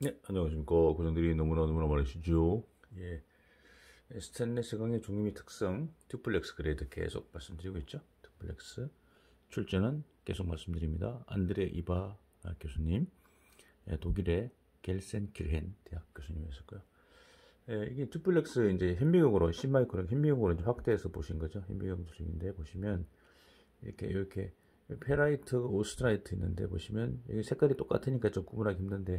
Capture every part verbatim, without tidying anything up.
네, 안녕하십니까. 고정들이 너무나 너무나 많으시죠. 예. 스테인리스 강의 중립 및 특성, 듀플렉스 그레이드 계속 말씀드리고 있죠. 듀플렉스. 출제는 계속 말씀드립니다. 안드레 이바 교수님, 예, 독일의 겔센키르헨 대학 교수님이었고요. 예, 이게 듀플렉스 이제 현미경으로, 십 마이크론 현미경으로 이제 확대해서 보신 거죠. 현미경 중인데 보시면 이렇게 이렇게 페라이트, 오스트라이트 있는데 보시면 여기 색깔이 똑같으니까 좀 구분하기 힘든데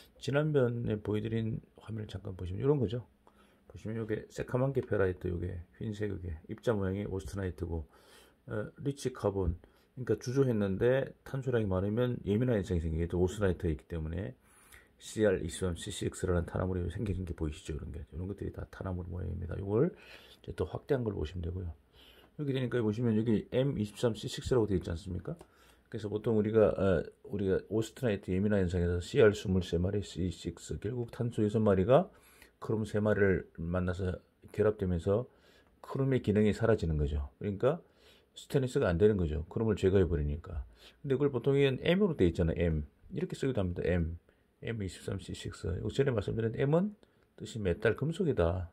지난번에 보여드린 화면을 잠깐 보시면 이런 거죠. 보시면 이게 새카만 게 페라이트, 이게 흰색, 이게 입자 모양이 오스트라이트고 어, 리치 카본, 그러니까 주조했는데 탄소량이 많으면 예민한 현상이 생기겠죠. 오스트라이트가 있기 때문에 씨알 이십삼 씨씨엑스라는 탄화물이 생겨진 게 보이시죠? 이런 게 이런 것들이 다 탄화물 모양입니다. 이걸 이제 또 확대한 걸 보시면 되고요. 여기 되니까 보시면 여기 엠 이십삼 씨식스라고 되어 있지 않습니까? 그래서 보통 우리가 어, 우리가 오스트라이트 예민화 현상에서 씨알 이십삼 마리, 씨식스 결국 탄소 여섯 마리가 크롬 세 마리를 만나서 결합되면서 크롬의 기능이 사라지는 거죠. 그러니까 스테인리스가 안 되는 거죠. 크롬을 제거해 버리니까. 근데 그걸 보통 M으로 되어 있잖아요. M 이렇게 쓰기도 합니다. M 엠 이십삼 씨식스. 전에 말씀드린 M은 뜻이 메탈, 금속이다.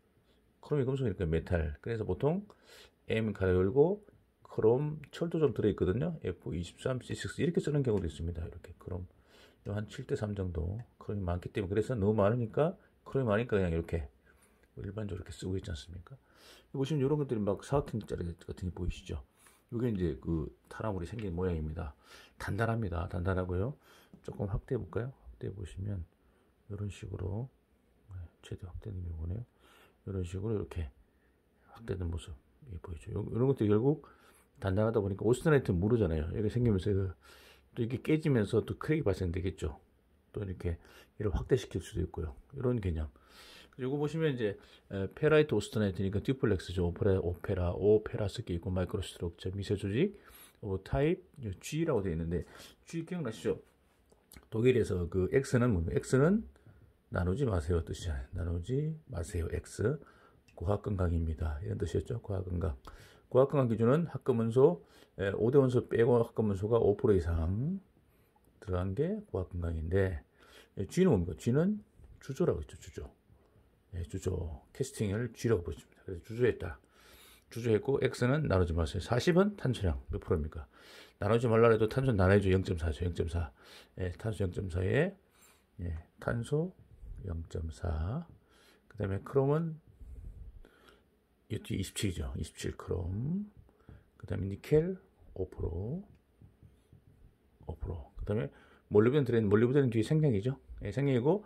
크롬이 금속이니까 메탈. 그래서 보통 M 가로 열고 크롬 철도 좀 들어있거든요. 에프 이십삼 씨식스 이렇게 쓰는 경우도 있습니다. 이렇게 크롬 한 칠 대 삼 정도 크롬이 많기 때문에, 그래서 너무 많으니까 크롬이 많으니까 그냥 이렇게 일반적으로 이렇게 쓰고 있지 않습니까? 보시면 이런 것들이 막 사각형짜리 같은 게 보이시죠? 이게 이제 그 탄화물이 생긴 모양입니다. 단단합니다. 단단하고요. 조금 확대해 볼까요? 확대해 보시면 이런 식으로 최대 확대는 요거네요. 이런 식으로 이렇게 확대된 모습 이 보이죠. 이런 것도 결국 단단하다 보니까 오스트라이트는 무르잖아요. 이렇게 생기면서 그, 또 이게 깨지면서 또 크랙이 발생되겠죠. 또 이렇게 이를 확대시킬 수도 있고요. 이런 개념. 그리고 보시면 이제 페라이트 오스트라이트니까 듀플렉스죠. 오페라, 오페라, 오페라 섞여 있고 마이크로스트럭처, 미세 조직, 오 타입, G라고 되어 있는데 G 기억나시죠? 독일에서 그 X는 뭡니까? X는 나누지 마세요 뜻이잖아요. 나누지 마세요. X. 고학건강입니다. 이런 뜻이었죠. 고학건강. 고학건강 기준은 학급원소 오 대 원소 빼고 학급원소가 오 퍼센트 이상 들어간 게 고학건강인데, G는 뭡니까? G는 주조라고 했죠. 주조. 예, 주조. 캐스팅을 G라고 보십니다. 그래서 주조했다. 주조했고 X는 나누지 마세요. 사십은 탄소량 몇 프로입니까? 나누지 말라 해도 탄소 나눠야죠. 영 점 사죠. 영 점 사. 예, 탄소 영 점 사에 예, 탄소 영 점 사. 그 다음에 크롬은 이것도 이십칠이죠. 이십칠 크롬. 그 다음에 니켈 오 퍼센트. 오 퍼센트. 그 다음에 몰리브덴 들어있는 몰리브덴은 뒤에 생략이죠. 예, 생략이고,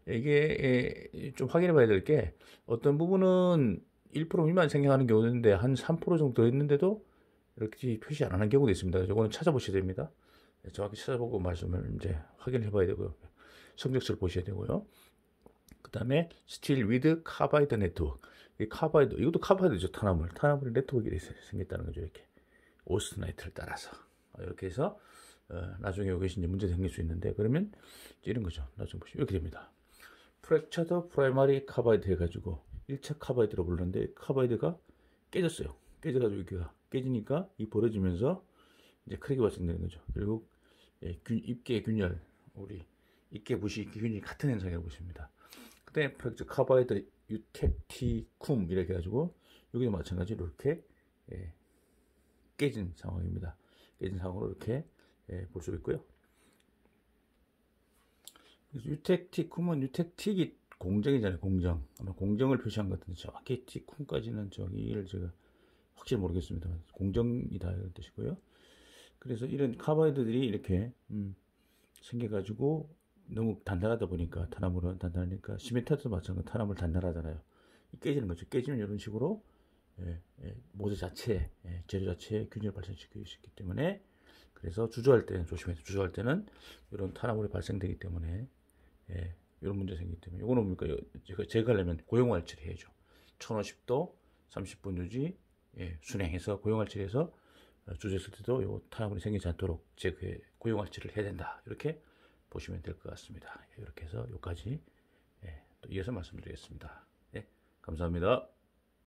이게 예, 좀 확인해 봐야 될 게 어떤 부분은 일 퍼센트 미만 생략하는 경우도 있는데 한 삼 퍼센트 정도 들어있는데도 이렇게 표시 안 하는 경우도 있습니다. 이거는 찾아보셔야 됩니다. 예, 정확히 찾아보고 말씀을 이제 확인해 봐야 되고요. 성적서를 보셔야 되고요. 그 다음에 스틸 위드 카바이드 네트워크. 이 카바이드, 이것도 카바이드죠. 탄화물. 탄화물이 네트워크가 생겼다는 거죠. 이렇게 오스트라이트를 따라서 이렇게 해서 어, 나중에 여기 이제 문제 생길 수 있는데, 그러면 이런 거죠. 나중에 보시면 이렇게 됩니다. 프랙처드 프라이머리 카바이드 해가지고 일 차 카바이드로 불렀는데 카바이드가 깨졌어요. 깨져가지고 여기가 깨지니까 이 벌어지면서 이제 크랙이 발생되는 거죠. 결국 예, 균, 입계 균열, 우리 입계 부시 입계 균열이 같은 현상이라고 보십니다. 그다음에 프랙처드 카바이드 유텍티쿰 이렇게 해가지고 여기도 마찬가지로 이렇게 예, 깨진 상황입니다. 깨진 상황으로 이렇게 예, 볼 수 있고요. 유텍티쿰은 유텍틱이 공정이잖아요. 공정. 아마 공정을 표시한 것 같은데 정확히 티쿰까지는 저기를 제가 확실히 모르겠습니다. 공정이다 이런 뜻이고요. 그래서 이런 카바이드들이 이렇게 음, 생겨가지고 너무 단단하다 보니까, 탄화물은 단단하니까 시멘트도 마찬가지로 탄화물 단단하잖아요. 깨지는 거죠. 깨지면 이런 식으로 예, 예, 모재 자체, 예, 재료 자체에 균열 발생시킬 수 있기 때문에, 그래서 주조할 때는 조심해서 주조할 때는 이런 탄화물이 발생되기 때문에 예, 이런 문제 생기기 때문에 이거는 뭡니까? 제가 제거하려면 고용활 처리해야죠. 천오십 도 삼십 분 유지 예, 순행해서 고용활 처리해서 주조했을 때도 이 탄화물이 생기지 않도록 제거해 고용활 처리를 해야 된다. 이렇게 보시면 될 것 같습니다. 이렇게 해서 여기까지 예, 또 이어서 말씀드리겠습니다. 예, 감사합니다.